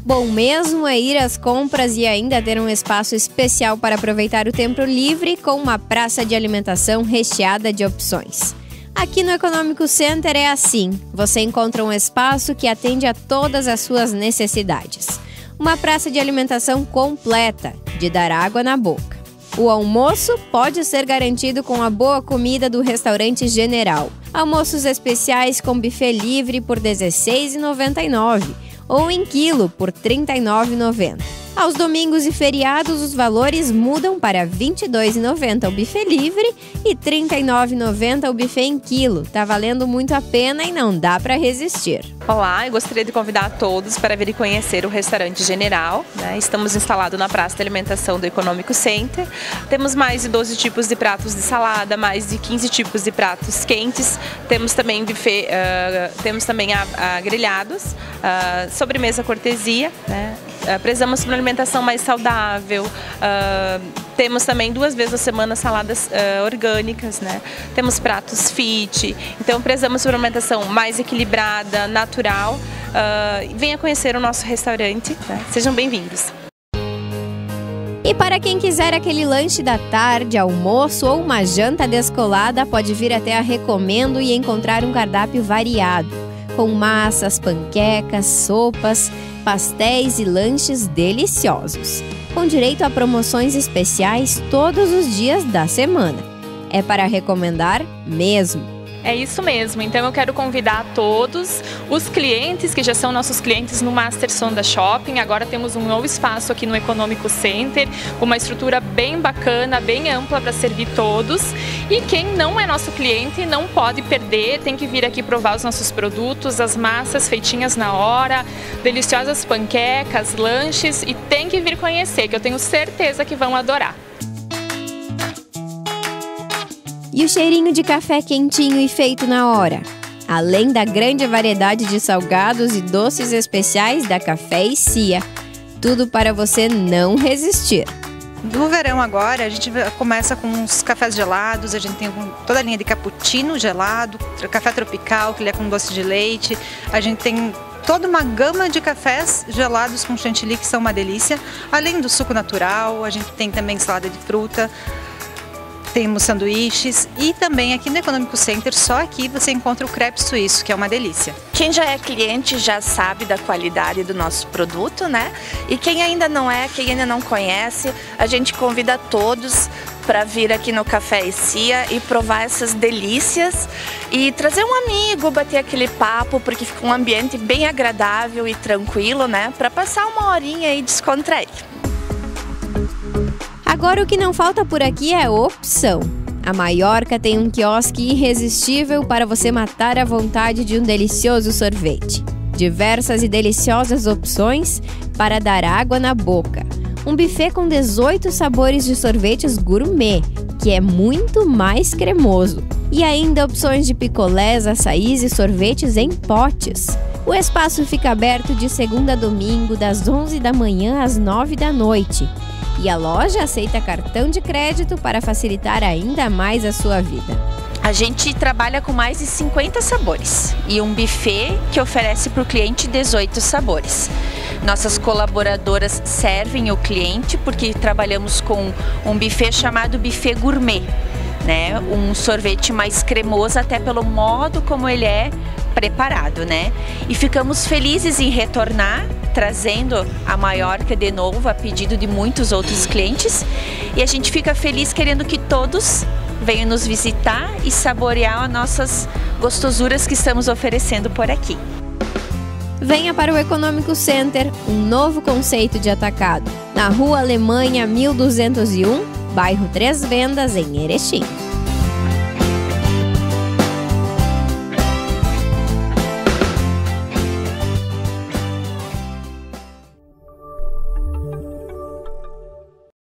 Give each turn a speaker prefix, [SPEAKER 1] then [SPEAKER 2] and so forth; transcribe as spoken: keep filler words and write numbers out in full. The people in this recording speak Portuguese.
[SPEAKER 1] Bom mesmo é ir às compras e ainda ter um espaço especial para aproveitar o tempo livre com uma praça de alimentação recheada de opções. Aqui no Econômico Center é assim, você encontra um espaço que atende a todas as suas necessidades. Uma praça de alimentação completa, de dar água na boca. O almoço pode ser garantido com a boa comida do Restaurante General. Almoços especiais com buffet livre por dezesseis reais e noventa e nove centavos ou em quilo por trinta e nove reais e noventa centavos. Aos domingos e feriados, os valores mudam para vinte e dois reais e noventa centavos o buffet livre e trinta e nove reais e noventa centavos o buffet em quilo. Tá valendo muito a pena e não dá para resistir.
[SPEAKER 2] Olá, eu gostaria de convidar a todos para vir conhecer o Restaurante General, né? Estamos instalados na Praça de Alimentação do Econômico Center. Temos mais de doze tipos de pratos de salada, mais de quinze tipos de pratos quentes. Temos também buffet, uh, temos também a, a grelhados, uh, sobremesa cortesia, né? Uh, prezamos por uma alimentação mais saudável, uh, temos também duas vezes a semana saladas uh, orgânicas, né? Temos pratos fit, então prezamos por uma alimentação mais equilibrada, natural. Uh, venha conhecer o nosso restaurante, né? Sejam bem-vindos.
[SPEAKER 1] E para quem quiser aquele lanche da tarde, almoço ou uma janta descolada, pode vir até a Recomendo e encontrar um cardápio variado, com massas, panquecas, sopas, pastéis e lanches deliciosos, com direito a promoções especiais todos os dias da semana. É para recomendar mesmo.
[SPEAKER 3] É isso mesmo, então eu quero convidar a todos os clientes que já são nossos clientes no Master Sonda Shopping. Agora temos um novo espaço aqui no Econômico Center, com uma estrutura bem bacana, bem ampla para servir todos. E quem não é nosso cliente não pode perder, tem que vir aqui provar os nossos produtos, as massas feitinhas na hora, deliciosas panquecas, lanches, e tem que vir conhecer, que eu tenho certeza que vão adorar.
[SPEAKER 1] E o cheirinho de café quentinho e feito na hora. Além da grande variedade de salgados e doces especiais da Café e Cia. Tudo para você não resistir.
[SPEAKER 4] No verão agora, a gente começa com os cafés gelados, a gente tem toda a linha de cappuccino gelado, café tropical, que ele é com doce de leite. A gente tem toda uma gama de cafés gelados com chantilly, que são uma delícia. Além do suco natural, a gente tem também salada de fruta. Temos sanduíches e também aqui no Econômico Center, só aqui você encontra o crepe suíço, que é uma delícia.
[SPEAKER 5] Quem já é cliente já sabe da qualidade do nosso produto, né? E quem ainda não é, quem ainda não conhece, a gente convida todos para vir aqui no Café e Cia e provar essas delícias e trazer um amigo, bater aquele papo, porque fica um ambiente bem agradável e tranquilo, né? Para passar uma horinha e descontrair.
[SPEAKER 1] Agora o que não falta por aqui é opção. A Maiorca tem um quiosque irresistível para você matar a vontade de um delicioso sorvete. Diversas e deliciosas opções para dar água na boca. Um buffet com dezoito sabores de sorvetes gourmet, que é muito mais cremoso. E ainda opções de picolés, açaís e sorvetes em potes. O espaço fica aberto de segunda a domingo, das onze da manhã às nove da noite. E a loja aceita cartão de crédito para facilitar ainda mais a sua vida.
[SPEAKER 5] A gente trabalha com mais de cinquenta sabores e um buffet que oferece para o cliente dezoito sabores. Nossas colaboradoras servem o cliente porque trabalhamos com um buffet chamado buffet gourmet, né? Um sorvete mais cremoso até pelo modo como ele é preparado, né? E ficamos felizes em retornar, trazendo a Maiorca de novo a pedido de muitos outros clientes. E a gente fica feliz querendo que todos venham nos visitar e saborear as nossas gostosuras que estamos oferecendo por aqui.
[SPEAKER 1] Venha para o Econômico Center, um novo conceito de atacado, na Rua Alemanha mil duzentos e um, bairro Três Vendas, em Erechim.